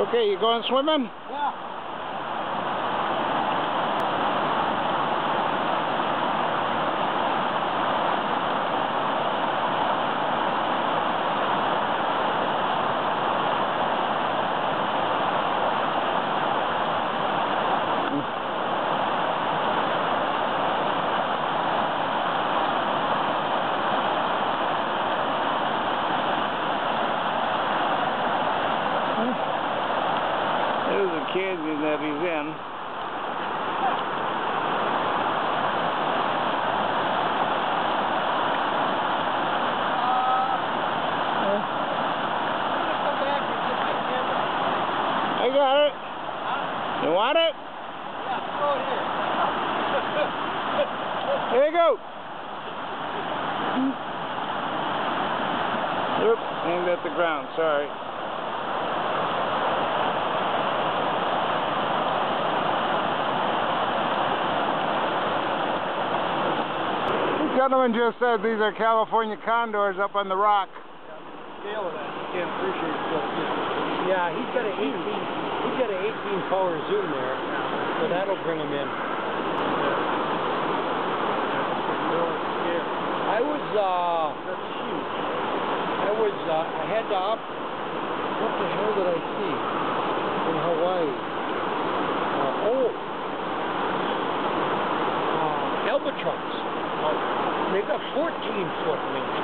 Okay, you going swimming? Yeah. There's a canyon that he's in. I got it. Huh? You want it? Yeah, throw it here. There you go. Oops, aimed at the ground, sorry. The gentleman just said these are California condors up on the rock. Scale of that, you can't appreciate it. Yeah, he's got an 18 power zoom there, so that'll bring him in. I had to what the hell did I see in Hawaii? Albatross. They got 14-foot wings.